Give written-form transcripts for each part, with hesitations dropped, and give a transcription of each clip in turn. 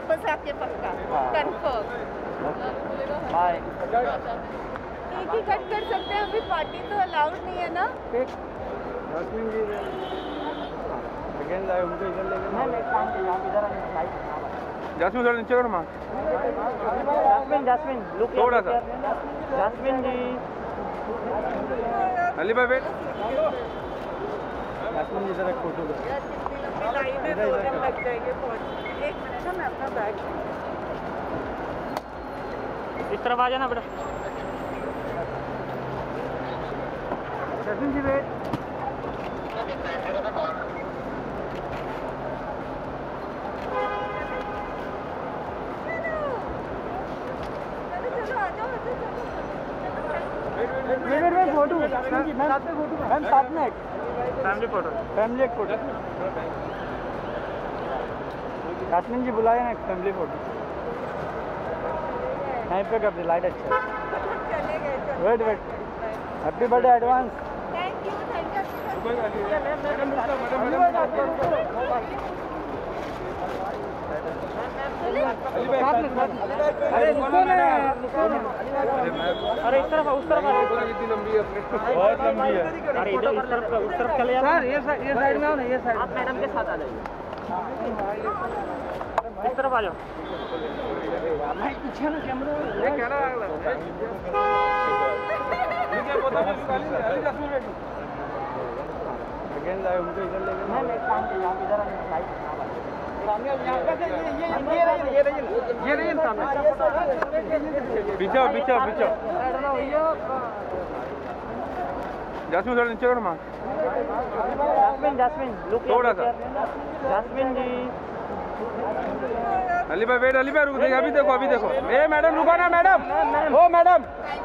वापस आके पक्का कंफर्म। बाय। एक ही कट कर सकते हैं, अभी पार्टी तो अलाउड नहीं है ना। जैस्मिन जी सेकंड लाइव उनको इधर लेके मैं काम के यहाँ इधर लाइव जैस्मिन थोड़ा नीचे करो मां। जैस्मिन लुक थोड़ा सा। जैस्मिन जी अली भाई वेट। जैस्मिन जी जरा फोटो लो। लाइन में 2 दिन लग जाएंगे पहुंचने। एक मिनट मैं अपना बैग इस तरफ आ जाना बेटा। Jasmine ji wait. Wait photo ma'am साथ में फैमिली फोटो फैमिली एक फोटो। जैस्मिन जी बुलाए ना फैमिली फोटो यहीं पे कर दे लाइट अच्छा। Wait happy birthday advance. Thank you अरे इस तरफ उस तरफ कितनी लंबी है अपने बहुत लंबी है। अरे इधर इस तरफ उस तरफ चले जाओ सर। ये साइड में आओ ना। ये साइड आप मैडम के साथ आ जाइए। इस तरफ आ जाओ। मैं पीछे ना कैमरा ये क्या रहा है ये क्या बोलता है Ali Jasmine ready second live उनको इधर लेके मैं काम के यहाँ इधर लाइव सामने यहाँ पे ये रही सामने पीछे जैस्मिन थोड़ा नीचे करो मां। जैस्मिन लुक थोड़ा सा। जैस्मिन जी अली भाई वेट। अली भाई रुक देखो अभी देखो ए मैडम रुको ना मैडम। ओ मैडम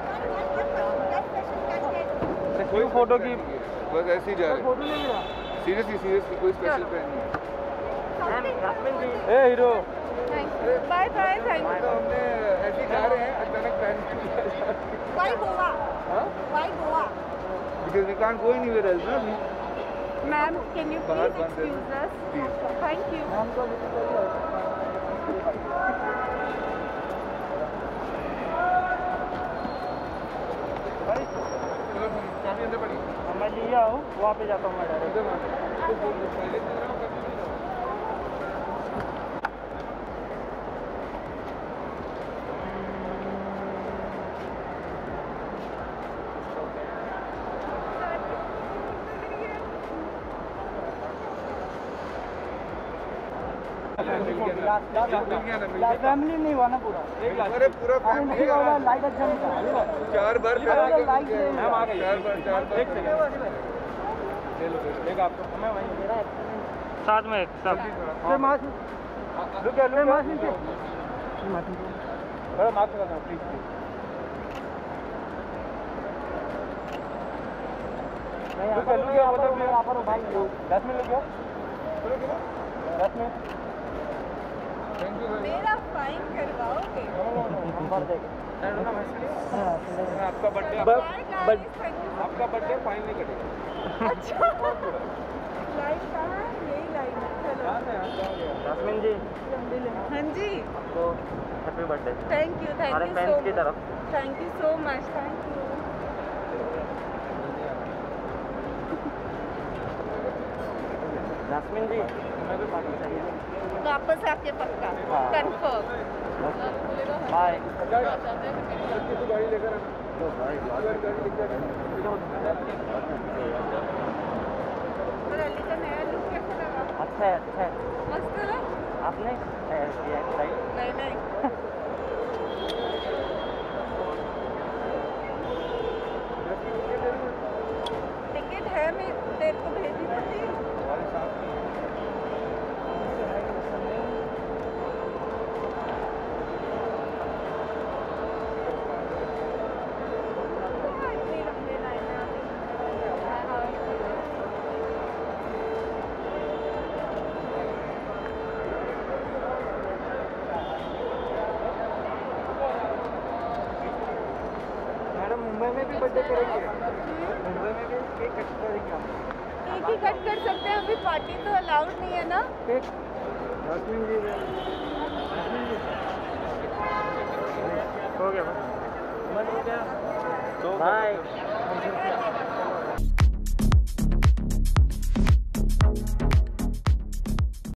कोई फोटो की बस ऐसे ही जा रहे हैं। सीरियसली कोई स्पेशल प्लान नहीं है। ए हीरो बाय थैंक यू। हमने ऐसे ही जा रहे हैं अचानक प्लान किया। Why Goa? Why Goa? Because we can't go anywhere else, no? Ma'am, can you please excuse us? Thank you. मैं लिया हूँ वहाँ पे जाता हूँ मैं डायरेक्ट। फैमिली नहीं हुआ ना पूरा। अरे पूरा फैमिली लाइट अच्छा नहीं था। 4 बार एक आपको हमें वहीं साथ में सब मास्क लगाना प्लीज। मेरा फाइन करवाओगे? आपका बर्थडे फाइन नहीं कटेगा। अच्छा लाइन कहाँ है? यही लाइन है। चलो जैस्मिन जी हाँ जी आपको हैप्पी बर्थडे। थैंक यू हमारे फ्रेंड्स की तरफ। Thank you so much. Thank you. Jasmine ji वापस आके पक्का कंफर्म। बाय। और अली का नया लुक कैसा लगा? अच्छा है मस्त है ना? आपने नहीं टिकट है, मैं तेरे को भेजी तो थी। मुंबई में भी बर्थडे करेंगे। मुंबई में भी केक कट करेंगे आप। एक ही कट कर सकते हैं, अभी पार्टी तो अलाउड नहीं है ना। जैस्मिन जी हो गया भाई, बाय।